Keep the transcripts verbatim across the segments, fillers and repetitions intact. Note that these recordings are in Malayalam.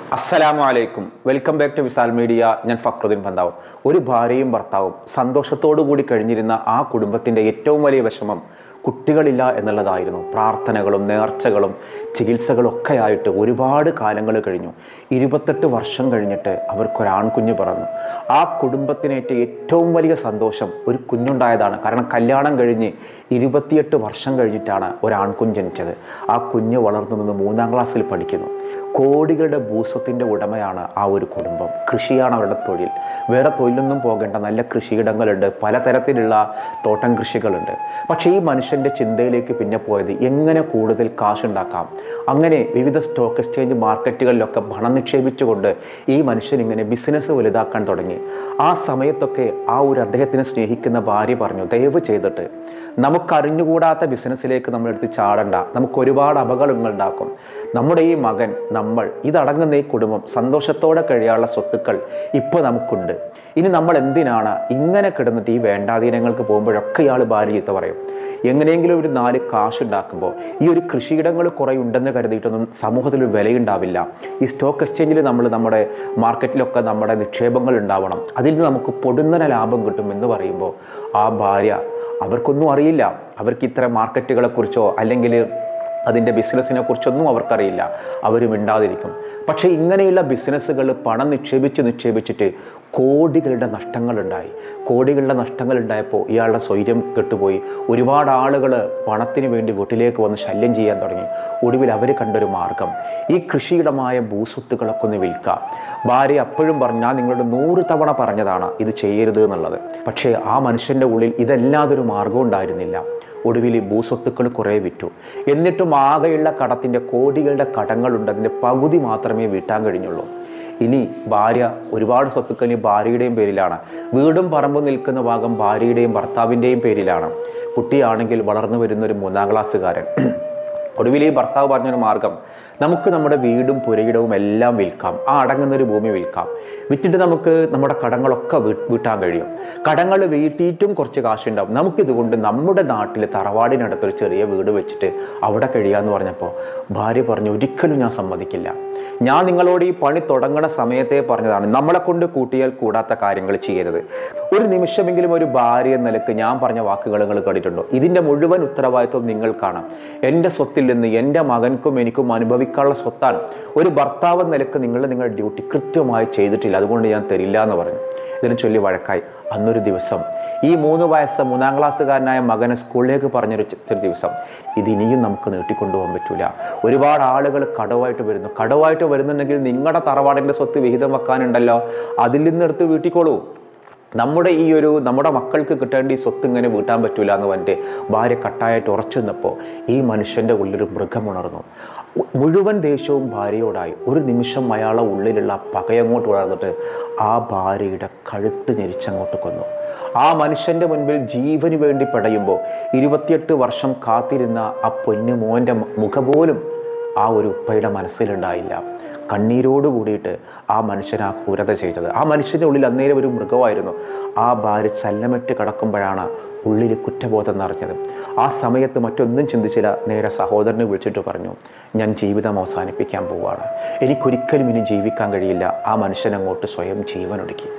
അസ്സലാമു അലൈക്കും. Welcome back to Visal media. ഞാൻ ഫക്രുദ്ദീൻ പന്താവ്. ഒരു ഭാര്യയും ഭർത്താവും സന്തോഷത്തോടു കൂടി കഴിഞ്ഞിരുന്ന ആ കുടുംബത്തിൻ്റെ ഏറ്റവും വലിയ വിഷമം കുട്ടികളില്ല എന്നുള്ളതായിരുന്നു. പ്രാർത്ഥനകളും നേർച്ചകളും ചികിത്സകളും ഒക്കെ ആയിട്ട് ഒരുപാട് കാലങ്ങൾ കഴിഞ്ഞു. ഇരുപത്തെട്ട് വർഷം കഴിഞ്ഞിട്ട് അവർക്കൊരാൺകുഞ്ഞ് പിറന്നു. ആ കുടുംബത്തിനേറ്റ ഏറ്റവും വലിയ സന്തോഷം ഒരു കുഞ്ഞുണ്ടായതാണ്. കാരണം കല്യാണം കഴിഞ്ഞ് ഇരുപത്തിയെട്ട് വർഷം കഴിഞ്ഞിട്ടാണ് ഒരാൺകുഞ്ഞ് ജനിച്ചത്. ആ കുഞ്ഞ് വളർന്നു നിന്ന് മൂന്നാം ക്ലാസ്സിൽ പഠിക്കുന്നു. കോടികളുടെ ഭൂസ്വത്തിൻ്റെ ഉടമയാണ് ആ ഒരു കുടുംബം. കൃഷിയാണ് അവരുടെ തൊഴിൽ. വേറെ തൊഴിലൊന്നും പോകേണ്ട, നല്ല കൃഷിയിടങ്ങളുണ്ട്, പലതരത്തിലുള്ള തോട്ടം കൃഷികളുണ്ട്. പക്ഷേ ഈ മനുഷ്യൻ്റെ ചിന്തയിലേക്ക് പിന്നെ പോയത് എങ്ങനെ കൂടുതൽ കാശുണ്ടാക്കാം. അങ്ങനെ വിവിധ സ്റ്റോക്ക് എക്സ്ചേഞ്ച് മാർക്കറ്റുകളിലൊക്കെ പണം നിക്ഷേപിച്ചുകൊണ്ട് ഈ മനുഷ്യൻ ഇങ്ങനെ ബിസിനസ് വലുതാക്കാൻ തുടങ്ങി. ആ സമയത്തൊക്കെ ആ ഒരു അദ്ദേഹത്തിനെ സ്നേഹിക്കുന്ന ഭാര്യ പറഞ്ഞു, ദയവ് ചെയ്തിട്ട് നമുക്കറിഞ്ഞുകൂടാത്ത ബിസിനസ്സിലേക്ക് നമ്മൾ എടുത്ത് ചാടണ്ട, നമുക്ക് ഒരുപാട് അപകടങ്ങൾ ഉണ്ടാക്കും. നമ്മുടെ ഈ മകൻ, നമ്മൾ, ഇതടങ്ങുന്ന ഈ കുടുംബം സന്തോഷത്തോടെ കഴിയാനുള്ള സ്വത്തുക്കൾ ഇപ്പോൾ നമുക്കുണ്ട്. ഇനി നമ്മൾ എന്തിനാണ് ഇങ്ങനെ കിടന്നിട്ട് ഈ വേണ്ടാധീനങ്ങൾക്ക് പോകുമ്പോഴൊക്കെ ഇയാൾ ഭാര്യ ചീത്ത പറയും. എങ്ങനെയെങ്കിലും ഒരു നാല് കാശുണ്ടാക്കുമ്പോൾ ഈ ഒരു കൃഷിയിടങ്ങൾ കുറേ ഉണ്ടെന്ന് കരുതിയിട്ടൊന്നും സമൂഹത്തിൽ ഒരു വിലയുണ്ടാവില്ല. ഈ സ്റ്റോക്ക് എക്സ്ചേഞ്ചിൽ നമ്മൾ നമ്മുടെ മാർക്കറ്റിലൊക്കെ നമ്മുടെ നിക്ഷേപങ്ങൾ ഉണ്ടാവണം, അതിൽ നിന്ന് നമുക്ക് പൊടുന്നനെ ലാഭം കിട്ടും എന്ന് പറയുമ്പോൾ ആ ഭാര്യ, അവർക്കൊന്നും അറിയില്ല, അവർക്ക് ഇത്തരം മാർക്കറ്റുകളെക്കുറിച്ചോ അല്ലെങ്കിൽ അതിൻ്റെ ബിസിനസ്സിനെ കുറിച്ചൊന്നും അവർക്കറിയില്ല, അവർ മിണ്ടാതിരിക്കും. പക്ഷേ ഇങ്ങനെയുള്ള ബിസിനസ്സുകൾ പണം നിക്ഷേപിച്ച് നിക്ഷേപിച്ചിട്ട് കോടികളുടെ നഷ്ടങ്ങളുണ്ടായി. കോടികളുടെ നഷ്ടങ്ങളുണ്ടായപ്പോൾ ഇയാളുടെ സ്വൈര്യം കെട്ടുപോയി. ഒരുപാട് ആളുകൾ പണത്തിന് വേണ്ടി വീട്ടിലേക്ക് വന്ന് ശല്യം ചെയ്യാൻ തുടങ്ങി. ഒടുവിൽ അവർ കണ്ടൊരു മാർഗം, ഈ കൃഷിയിടമായ ഭൂസ്വത്തുക്കളൊക്കെ ഒന്ന് വിൽക്കാം. ഭാര്യ അപ്പോഴും പറഞ്ഞു, ഞാൻ നിങ്ങളോട് നൂറ് തവണ പറഞ്ഞതാണ് ഇത് ചെയ്യരുത് എന്നുള്ളത്. പക്ഷേ ആ മനുഷ്യൻ്റെ ഉള്ളിൽ ഇതല്ലാതൊരു മാർഗം ഉണ്ടായിരുന്നില്ല. ഒടുവിൽ ഭൂസ്വത്തുക്കൾ കുറേ വിറ്റു. എന്നിട്ടും ആകെയുള്ള കടത്തിൻ്റെ കോടികളുടെ കടങ്ങളുണ്ട്, അതിൻ്റെ പകുതി മാത്രമേ വീട്ടാൻ കഴിഞ്ഞുള്ളൂ. ഇനി ഭാര്യ, ഒരുപാട് സ്വത്തുക്കൾ ഇനി ഭാര്യയുടെയും പേരിലാണ്. വീടും പറമ്പും നിൽക്കുന്ന ഭാഗം ഭാര്യയുടെയും ഭർത്താവിൻ്റെയും പേരിലാണ്. കുട്ടിയാണെങ്കിൽ വളർന്നു വരുന്നൊരു മൂന്നാം ക്ലാസ്സുകാരൻ. ഒടുവിൽ ഈ ഭർത്താവ് പറഞ്ഞൊരു മാർഗം, നമുക്ക് നമ്മുടെ വീടും പുരയിടവും എല്ലാം വിൽക്കാം, ആ അടങ്ങുന്നൊരു ഭൂമി വിൽക്കാം. വിറ്റിട്ട് നമുക്ക് നമ്മുടെ കടങ്ങളൊക്കെ വീട്ടാൻ കഴിയും. കടങ്ങൾ വീട്ടിയിട്ടും കുറച്ച് കാശുണ്ടാവും. നമുക്കിതുകൊണ്ട് നമ്മുടെ നാട്ടിൽ തറവാടിനടുത്തൊരു ചെറിയ വീട് വെച്ചിട്ട് അവിടെ കഴിയാമെന്ന് പറഞ്ഞപ്പോൾ ഭാര്യ പറഞ്ഞു, ഒരിക്കലും ഞാൻ സമ്മതിക്കില്ല. ഞാൻ നിങ്ങളോട് ഈ പണി തുടങ്ങുന്ന സമയത്തെ പറഞ്ഞതാണ്, നമ്മളെ കൊണ്ട് കൂട്ടിയാൽ കൂടാത്ത കാര്യങ്ങൾ ചെയ്യരുത്. ഒരു നിമിഷമെങ്കിലും ഒരു ഭാര്യ എന്ന നിലക്ക് ഞാൻ പറഞ്ഞ വാക്കുകൾ നിങ്ങൾ കേട്ടിട്ടുണ്ടോ? ഇതിൻ്റെ മുഴുവൻ ഉത്തരവാദിത്വം നിങ്ങൾക്കാണ്. എൻ്റെ സ്വത്തിൽ നിന്ന് എൻ്റെ മകൻക്കും എനിക്കും അനുഭവിക്കാനുള്ള സ്വത്താണ്. ഒരു ഭർത്താവ് എന്ന നിലക്ക് നിങ്ങൾ നിങ്ങളുടെ ഡ്യൂട്ടി കൃത്യമായി ചെയ്തിട്ടില്ല, അതുകൊണ്ട് ഞാൻ തരില്ല എന്ന് പറഞ്ഞു. ഇതിനെ ചൊല്ലി വഴക്കായി. അന്നൊരു ദിവസം ഈ മൂന്ന് വയസ്സ് മൂന്നാം ക്ലാസ്സുകാരനായ മകനെ സ്കൂളിലേക്ക് പറഞ്ഞൊരു ദിവസം, ഇതിനിയും നമുക്ക് നീട്ടിക്കൊണ്ടുപോകാൻ പറ്റൂല. ഒരുപാട് ആളുകൾ കടവായിട്ട് വരുന്നു. കടവായിട്ട് വരുന്നുണ്ടെങ്കിൽ നിങ്ങളുടെ തറവാടിൻ്റെ സ്വത്ത് വിഹിതം വെക്കാനുണ്ടല്ലോ, അതിൽ നിന്നെടുത്ത് വീട്ടിക്കോളൂ. നമ്മുടെ ഈ ഒരു നമ്മുടെ മക്കൾക്ക് കിട്ടേണ്ട ഈ സ്വത്ത് ഇങ്ങനെ വീട്ടാൻ പറ്റൂല എന്ന് പറഞ്ഞിട്ട് ഭാര്യ കട്ടായിട്ട് ഉറച്ചു നിന്നപ്പോൾ ഈ മനുഷ്യൻ്റെ ഉള്ളിലൊരു മൃഗം ഉണർന്നു. മുഴുവൻ ദേഷ്യവും ഭാര്യയോടായി. ഒരു നിമിഷം അയാളെ ഉള്ളിലുള്ള പകയങ്ങോട്ട് വളർന്നിട്ട് ആ ഭാര്യയുടെ കഴുത്ത് ഞെരിച്ചങ്ങോട്ട് കൊന്നു. ആ മനുഷ്യൻ്റെ മുൻപിൽ ജീവന് വേണ്ടി പെടയുമ്പോൾ ഇരുപത്തിയെട്ട് വർഷം കാത്തിരുന്ന ആ പൊന്നു മോൻ്റെ മുഖം പോലും ആ ഒരു ഉപ്പയുടെ മനസ്സിലുണ്ടായില്ല. കണ്ണീരോട് കൂടിയിട്ട് ആ മനുഷ്യൻ ആ ക്രൂരത ചെയ്തത്. ആ മനുഷ്യൻ്റെ ഉള്ളിൽ അന്നേരം ഒരു മൃഗമായിരുന്നു. ആ ഭാര്യ ചല്ലമിട്ട് കിടക്കുമ്പോഴാണ് ഉള്ളിൽ കുറ്റബോധം നിറഞ്ഞത്. ആ സമയത്ത് മറ്റൊന്നും ചിന്തിച്ചില്ല. നേരെ സഹോദരനെ വിളിച്ചിട്ട് പറഞ്ഞു, ഞാൻ ജീവിതം അവസാനിപ്പിക്കാൻ പോവുകയാണ്, എനിക്കൊരിക്കലും ഇനി ജീവിക്കാൻ കഴിയില്ല. ആ മനുഷ്യൻ അങ്ങോട്ട് സ്വയം ജീവനൊടുക്കി.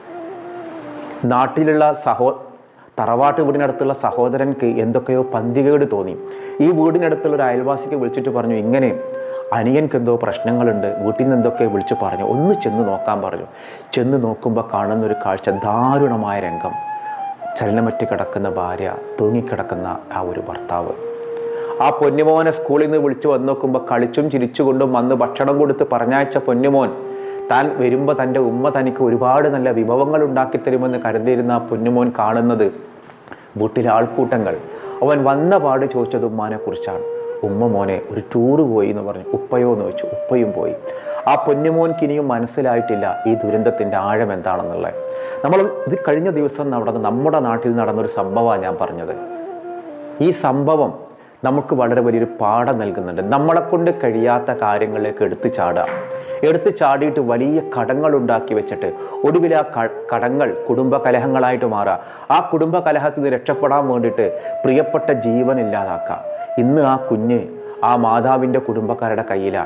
നാട്ടിലുള്ള സഹോ തറവാട്ട് വീടിനടുത്തുള്ള സഹോദരൻക്ക് എന്തൊക്കെയോ പന്തികേട് തോന്നി. ഈ വീടിനടുത്തുള്ള ഒരു അയൽവാസിക്ക് വിളിച്ചിട്ട് പറഞ്ഞു, ഇങ്ങനെ അനിയൻക്ക് എന്തോ പ്രശ്നങ്ങളുണ്ട്, വീട്ടിൽ നിന്ന് എന്തൊക്കെ വിളിച്ചു പറഞ്ഞു, ഒന്ന് ചെന്ന് നോക്കാൻ പറഞ്ഞു. ചെന്ന് നോക്കുമ്പോൾ കാണുന്നൊരു കാഴ്ച, ദാരുണമായ രംഗം. ചലനമറ്റ് കിടക്കുന്ന ഭാര്യ, തൂങ്ങിക്കിടക്കുന്ന ആ ഒരു ഭർത്താവ്. ആ പൊന്നുമോനെ സ്കൂളിൽ നിന്ന് വിളിച്ചു വന്ന് നോക്കുമ്പോൾ കളിച്ചും ചിരിച്ചുകൊണ്ടും വന്ന് ഭക്ഷണം കൊടുത്ത് പറഞ്ഞയച്ച പൊന്നുമോൻ, താൻ വരുമ്പോൾ തൻ്റെ ഉമ്മ തനിക്ക് ഒരുപാട് നല്ല വിഭവങ്ങൾ ഉണ്ടാക്കി തരുമെന്ന് കരുതിയിരുന്ന ആ പൊന്നുമോൻ കാണുന്നത് വീട്ടിലെ ആൾക്കൂട്ടങ്ങൾ. അവൻ വന്ന പാട് ചോദിച്ചത് ഉമ്മാനെ കുറിച്ചാണ്. ഉമ്മ മോനെ ഒരു ടൂറ് പോയി എന്ന് പറഞ്ഞു. ഉപ്പയോ എന്ന് വെച്ചു. ഉപ്പയും പോയി. ആ പൊന്നുമോൻക്ക് ഇനിയും മനസ്സിലായിട്ടില്ല ഈ ദുരന്തത്തിൻ്റെ ആഴം എന്താണെന്നുള്ളത്. നമ്മൾ ഇത് കഴിഞ്ഞ ദിവസം നടന്ന നമ്മുടെ നാട്ടിൽ നടന്നൊരു സംഭവമാണ് ഞാൻ പറഞ്ഞത്. ഈ സംഭവം നമുക്ക് വളരെ വലിയൊരു പാഠം നൽകുന്നുണ്ട്. നമ്മളെ കൊണ്ട് കഴിയാത്ത കാര്യങ്ങളിലേക്ക് എടുത്തു ചാടുക, എടുത്തു ചാടിയിട്ട് വലിയ കടങ്ങൾ ഉണ്ടാക്കി വെച്ചിട്ട് ഒടുവിൽ ആ കടങ്ങൾ കുടുംബ കലഹങ്ങളായിട്ട് മാറുക. ആ കുടുംബ കലഹത്തിൽ നിന്ന് രക്ഷപ്പെടാൻ വേണ്ടിയിട്ട് പ്രിയപ്പെട്ട ജീവൻ ഇല്ലാതാക്കുക. ഇന്ന് ആ കുഞ്ഞ് ആ മാതാവിൻ്റെ കുടുംബക്കാരുടെ കയ്യിലാണ്.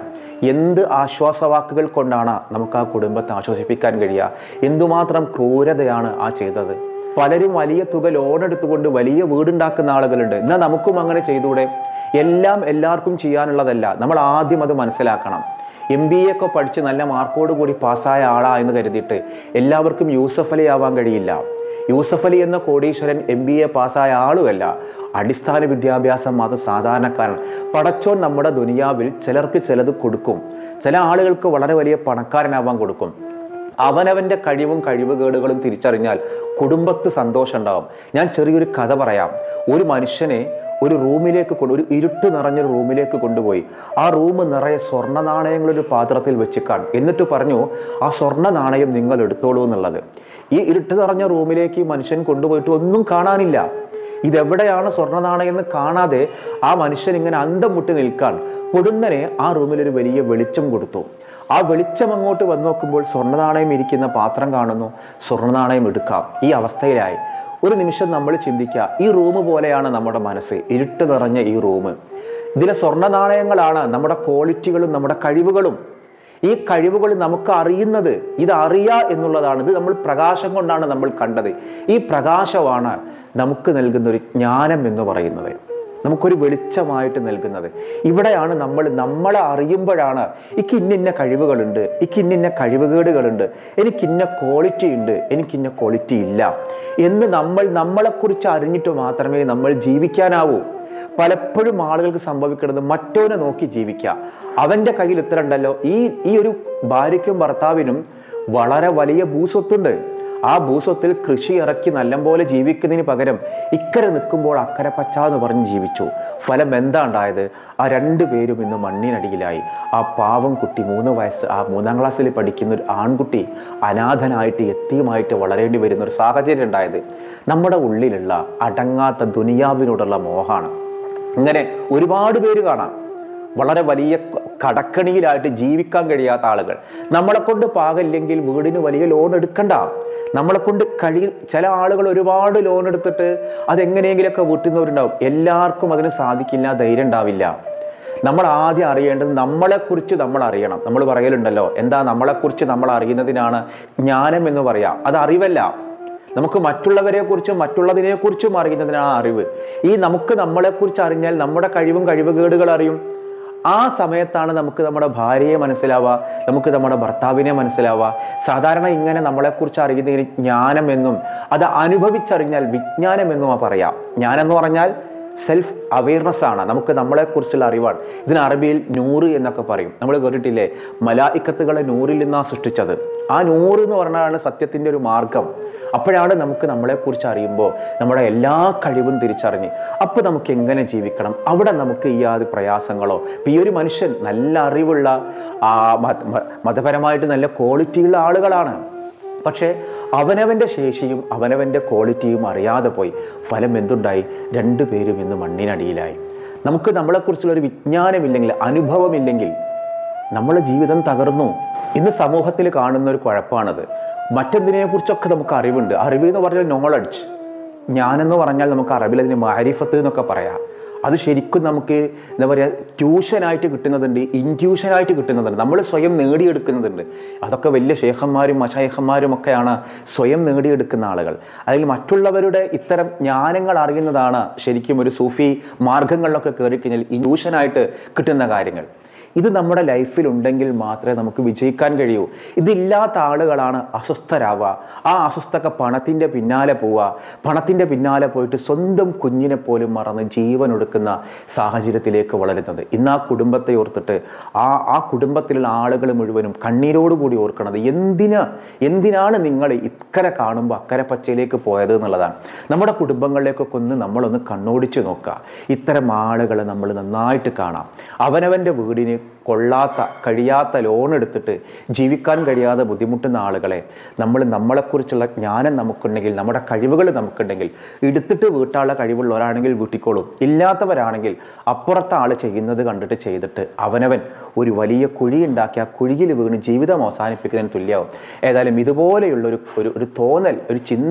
എന്ത് ആശ്വാസവാക്കുകൾ കൊണ്ടാണ് നമുക്ക് ആ കുടുംബത്തെ ആശ്വസിപ്പിക്കാൻ കഴിയുക? എന്തുമാത്രം ക്രൂരതയാണ് ആ ചെയ്തത്? പലരും വലിയ തുക ലോൺ എടുത്തുകൊണ്ട് വലിയ വീടുണ്ടാക്കുന്ന ആളുകളുണ്ട്. എന്നാൽ നമുക്കും അങ്ങനെ ചെയ്തൂടെ? എല്ലാം എല്ലാവർക്കും ചെയ്യാനുള്ളതല്ല. നമ്മൾ ആദ്യം അത് മനസ്സിലാക്കണം. എം ബി എ ഒക്കെ പഠിച്ച് നല്ല മാർക്കോട് കൂടി പാസ്സായ ആളാ എന്ന് കരുതിയിട്ട് എല്ലാവർക്കും യൂസഫ് അലി ആവാൻ കഴിയില്ല. യൂസഫ് അലി എന്ന കോടീശ്വരൻ എം ബി എ പാസ്സായ ആളുമല്ല. അടിസ്ഥാന വിദ്യാഭ്യാസം മാത്രം സാധാരണക്കാരൻ. പടച്ചോൻ നമ്മുടെ ദുനിയാവിൽ ചിലർക്ക് ചിലത് കൊടുക്കും. ചില ആളുകൾക്ക് വളരെ വലിയ പണക്കാരനാവാൻ കൊടുക്കും. അവനവൻ്റെ കഴിവും കഴിവുകേടുകളും തിരിച്ചറിഞ്ഞാൽ കുടുംബത്ത് സന്തോഷം ഉണ്ടാവും. ഞാൻ ചെറിയൊരു കഥ പറയാം. ഒരു മനുഷ്യനെ ഒരു റൂമിലേക്ക് കൊണ്ട് ഒരു ഇരുട്ട് നിറഞ്ഞൊരു റൂമിലേക്ക് കൊണ്ടുപോയി. ആ റൂം നിറയെ സ്വർണ്ണ നാണയങ്ങളൊരു പാത്രത്തിൽ വെച്ചിക്കാൻ. എന്നിട്ട് പറഞ്ഞു, ആ സ്വർണ്ണ നാണയം നിങ്ങൾ എടുത്തോളൂ എന്നുള്ളത്. ഈ ഇരുട്ട് നിറഞ്ഞ റൂമിലേക്ക് മനുഷ്യൻ കൊണ്ടുപോയിട്ട് ഒന്നും കാണാനില്ല. ഇതെവിടെയാണ് സ്വർണ്ണ നാണയം എന്ന് കാണാതെ ആ മനുഷ്യൻ ഇങ്ങനെ അന്തം മുട്ടി നിൽക്കാൻ. പൊടുന്നനെ ആ റൂമിലൊരു വലിയ വെളിച്ചം കൊടുത്തു. ആ വെളിച്ചം അങ്ങോട്ട് വന്നു നോക്കുമ്പോൾ സ്വർണ്ണ നാണയം ഇരിക്കുന്ന പാത്രം കാണുന്നു. സ്വർണ്ണ നാണയം എടുക്കാം. ഈ അവസ്ഥയിലായി. ഒരു നിമിഷം നമ്മൾ ചിന്തിക്കുക, ഈ റൂം പോലെയാണ് നമ്മുടെ മനസ്സ്. ഇരുട്ട് നിറഞ്ഞ ഈ റൂം, ഇതിലെ സ്വർണ്ണ നാണയങ്ങളാണ് നമ്മുടെ ക്വാളിറ്റികളും നമ്മുടെ കഴിവുകളും. ഈ കഴിവുകൾ നമുക്ക് അറിയുന്നത്, ഇത് അറിയുക എന്നുള്ളതാണ്. ഇത് നമ്മൾ പ്രകാശം കൊണ്ടാണ് നമ്മൾ കണ്ടത്. ഈ പ്രകാശമാണ് നമുക്ക് നൽകുന്ന ഒരു ജ്ഞാനം എന്ന് പറയുന്നത്, നമുക്കൊരു വെളിച്ചമായിട്ട് നൽകുന്നത്. ഇവിടെയാണ് നമ്മൾ നമ്മളെ അറിയുമ്പോഴാണ് എനിക്ക് ഇന്നിന്ന കഴിവുകളുണ്ട്, എനിക്ക് ഇന്നിന്ന കഴിവുകേടുകളുണ്ട്, എനിക്കിന്ന ക്വാളിറ്റി ഉണ്ട്, എനിക്കിന്ന ക്വാളിറ്റി ഇല്ല എന്ന് നമ്മൾ നമ്മളെക്കുറിച്ച് അറിഞ്ഞിട്ട് മാത്രമേ നമ്മൾ ജീവിക്കാനാവൂ. പലപ്പോഴും ആളുകൾക്ക് സംഭവിക്കുന്നത് മറ്റോനെ നോക്കി ജീവിക്കുക. അവൻ്റെ കയ്യിൽ ഇത്ര ഉണ്ടല്ലോ. ഈ ഈ ഒരു ഭാര്യയ്ക്കും ഭർത്താവിനും വളരെ വലിയ ഭൂസ്വത്തുണ്ട്. ആ ഭൂസ്വത്തിൽ കൃഷി ഇറക്കി നല്ലപോലെ ജീവിക്കുന്നതിന് പകരം ഇക്കരെ നിൽക്കുമ്പോൾ അക്കരെ പച്ച എന്ന് പറഞ്ഞ് ജീവിച്ചു. ഫലം എന്താ ഉണ്ടായത്? ആ രണ്ടു പേരും ഇന്ന് മണ്ണിനടിയിലായി. ആ പാവം കുട്ടി, മൂന്ന് വയസ്സ്, ആ മൂന്നാം ക്ലാസ്സിൽ പഠിക്കുന്ന ഒരു ആൺകുട്ടി അനാഥനായിട്ട് എത്തിയുമായിട്ട് വളരേണ്ടി വരുന്ന ഒരു സാഹചര്യം ഉണ്ടായത് നമ്മുടെ ഉള്ളിലുള്ള അടങ്ങാത്ത ദുനിയാവിനോടുള്ള മോഹമാണ്. ഇങ്ങനെ ഒരുപാട് പേര് കാണാം. വളരെ വലിയ കടക്കണിയിലായിട്ട് ജീവിക്കാൻ കഴിയാത്ത ആളുകൾ. നമ്മളെ കൊണ്ട് പാകില്ലെങ്കിൽ വീടിന് വലിയ ലോൺ എടുക്കണ്ട. നമ്മളെ കൊണ്ട് കഴിയും. ചില ആളുകൾ ഒരുപാട് ലോൺ എടുത്തിട്ട് അതെങ്ങനെയെങ്കിലുമൊക്കെ വീട്ടുന്നവരുണ്ടാവും. എല്ലാവർക്കും അതിന് സാധിക്കില്ല, ധൈര്യം ഉണ്ടാവില്ല. നമ്മൾ ആദ്യം അറിയേണ്ടത് നമ്മളെക്കുറിച്ച് നമ്മൾ അറിയണം. നമ്മൾ പറയലുണ്ടല്ലോ, എന്താ നമ്മളെക്കുറിച്ച് നമ്മൾ അറിയുന്നതിനാണ് ജ്ഞാനം എന്ന് പറയാം. അത് അറിവല്ല. നമുക്ക് മറ്റുള്ളവരെ കുറിച്ചും മറ്റുള്ളതിനെ കുറിച്ചും അറിയുന്നതിനാണ് അറിവ്. ഈ നമുക്ക് നമ്മളെക്കുറിച്ച് അറിഞ്ഞാൽ നമ്മുടെ കഴിവും കഴിവുകേടുകൾ അറിയും. ആ സമയത്താണ് നമുക്ക് നമ്മുടെ ഭാര്യയെ മനസ്സിലാവുക, നമുക്ക് നമ്മുടെ ഭർത്താവിനെ മനസ്സിലാവുക. സാധാരണ ഇങ്ങനെ നമ്മളെക്കുറിച്ച് അറിയുന്നതിന് ജ്ഞാനം എന്നും അത് അനുഭവിച്ചറിഞ്ഞാൽ വിജ്ഞാനം എന്നും പറയാം. ജ്ഞാനം എന്ന് പറഞ്ഞാൽ സെൽഫ് അവെയർനെസ് ആണ്, നമുക്ക് നമ്മളെക്കുറിച്ചുള്ള അറിവാണ്. ഇതിന് അറബിയിൽ നൂറ് എന്നൊക്കെ പറയും. നമ്മൾ കേട്ടിട്ടില്ലേ, മലായിക്കത്തുകളെ നൂറിൽ നിന്നാണ് സൃഷ്ടിച്ചത്. ആ നൂറ് എന്ന് പറഞ്ഞാലാണ് സത്യത്തിൻ്റെ ഒരു മാർഗം. അപ്പോഴാണ് നമുക്ക് നമ്മളെക്കുറിച്ച് അറിയുമ്പോൾ നമ്മുടെ എല്ലാ കഴിവും തിരിച്ചറിഞ്ഞ് അപ്പോൾ നമുക്ക് എങ്ങനെ ജീവിക്കണം, അവിടെ നമുക്ക് ഈ ആദ്യ പ്രയാസങ്ങളോ. ഈ ഒരു മനുഷ്യൻ നല്ല അറിവുള്ള ആ മതപരമായിട്ട് നല്ല ക്വാളിറ്റിയുള്ള ആളുകളാണ്. പക്ഷേ അവനവൻ്റെ ശേഷിയും അവനവൻ്റെ ക്വാളിറ്റിയും അറിയാതെ പോയി. ഫലം എന്തുണ്ടായി? രണ്ടു പേരും ഇന്ന് മണ്ണിനടിയിലായി. നമുക്ക് നമ്മളെക്കുറിച്ചുള്ളൊരു വിജ്ഞാനമില്ലെങ്കിൽ, അനുഭവമില്ലെങ്കിൽ നമ്മുടെ ജീവിതം തകർന്നു. ഇന്ന് സമൂഹത്തിൽ കാണുന്ന ഒരു കുഴപ്പമാണത്. മറ്റെന്തിനെക്കുറിച്ചൊക്കെ നമുക്ക് അറിവുണ്ട്. അറിവ് എന്ന് പറഞ്ഞാൽ നോളഡ്ജ്. ഞാനെന്ന് പറഞ്ഞാൽ നമുക്ക് അറബിൽ അതിന് മാരിഫത്ത് എന്നൊക്കെ പറയാം. അത് ശരിക്കും നമുക്ക് എന്താ പറയുക, ട്യൂഷനായിട്ട് കിട്ടുന്നതുണ്ട്, ഇൻറ്റ്യൂഷനായിട്ട് കിട്ടുന്നതുണ്ട്, നമ്മൾ സ്വയം നേടിയെടുക്കുന്നതുണ്ട്. അതൊക്കെ വലിയ ഷേഖന്മാരും മശായിഖന്മാരും ഒക്കെയാണ് സ്വയം നേടിയെടുക്കുന്ന ആളുകൾ. അതിൽ മറ്റുള്ളവരുടെ ഇത്തരം ജ്ഞാനങ്ങൾ അറിയുന്നതാണ് ശരിക്കും ഒരു സൂഫി മാർഗങ്ങളിലൊക്കെ കയറി കഴിഞ്ഞാൽ ഇൻറ്റ്യൂഷനായിട്ട് കിട്ടുന്ന കാര്യങ്ങൾ. ഇത് നമ്മുടെ ലൈഫിൽ ഉണ്ടെങ്കിൽ മാത്രമേ നമുക്ക് വിജയിക്കാൻ കഴിയൂ. ഇതില്ലാത്ത ആളുകളാണ് അസ്വസ്ഥരാവുക. ആ അസ്വസ്ഥത പണത്തിൻ്റെ പിന്നാലെ പോവുക, പണത്തിൻ്റെ പിന്നാലെ പോയിട്ട് സ്വന്തം കുഞ്ഞിനെ പോലും മറന്ന് ജീവൻ ഒടുക്കുന്ന സാഹചര്യത്തിലേക്ക് വളരുന്നത്. ഇന്ന് ആ കുടുംബത്തെ ഓർത്തിട്ട് ആ ആ കുടുംബത്തിലുള്ള ആളുകൾ മുഴുവനും കണ്ണീരോടുകൂടി ഓർക്കണത് എന്തിനാ എന്തിനാണ് നിങ്ങൾ ഇക്കരെ കാണുമ്പോൾ അക്കരെ പച്ചയിലേക്ക് പോയത് എന്നുള്ളതാണ്. നമ്മുടെ കുടുംബങ്ങളിലേക്കൊക്കെ ഒന്ന് നമ്മളൊന്ന് കണ്ണോടിച്ച് നോക്കുക. ഇത്തരം ആളുകളെ നമ്മൾ നന്നായിട്ട് കാണാം. അവനവൻ്റെ വീടിന് കൊള്ളാത്ത കഴിയാത്ത ലോൺ എടുത്തിട്ട് ജീവിക്കാൻ കഴിയാതെ ബുദ്ധിമുട്ടുന്ന ആളുകളെ നമ്മൾ നമ്മളെക്കുറിച്ചുള്ള ജ്ഞാനം നമുക്കുണ്ടെങ്കിൽ, നമ്മുടെ കഴിവുകൾ നമുക്കുണ്ടെങ്കിൽ എടുത്തിട്ട് വീട്ടാനുള്ള കഴിവുള്ളവരാണെങ്കിൽ വീട്ടിക്കോളും. ഇല്ലാത്തവരാണെങ്കിൽ അപ്പുറത്തെ ആൾ ചെയ്യുന്നത് കണ്ടിട്ട് ചെയ്തിട്ട് അവനവൻ ഒരു വലിയ കുഴി ഉണ്ടാക്കി ആ കുഴിയിൽ വീണ് ജീവിതം അവസാനിപ്പിക്കുന്നതിന് തുല്യമാവും. ഏതായാലും ഇതുപോലെയുള്ളൊരു ഒരു ഒരു തോന്നൽ, ഒരു ചിന്ത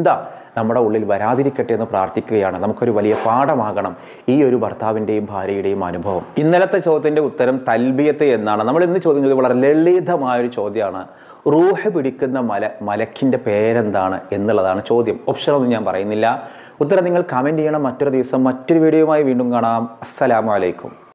നമ്മുടെ ഉള്ളിൽ വരാതിരിക്കട്ടെ എന്ന് പ്രാർത്ഥിക്കുകയാണ്. നമുക്കൊരു വലിയ പാഠമാകണം ഈ ഒരു ഭർത്താവിൻ്റെയും ഭാര്യയുടെയും അനുഭവം. ഇന്നലത്തെ ചോദ്യത്തിൻ്റെ ഉത്തരം തൽബിയത്ത് എന്നാണ്. നമ്മൾ ഇന്ന് ചോദിക്കുന്നത് വളരെ ലളിതമായൊരു ചോദ്യമാണ്. റൂഹ് പിടിക്കുന്ന മല മലക്കിൻ്റെ പേരെന്താണ് എന്നുള്ളതാണ് ചോദ്യം. ഓപ്ഷനൊന്നും ഞാൻ പറയുന്നില്ല. ഉത്തരം നിങ്ങൾ കമൻറ്റ് ചെയ്യണം. മറ്റൊരു ദിവസം മറ്റൊരു വീഡിയോയുമായി വീണ്ടും കാണാം. അസ്സലാമു അലൈക്കും.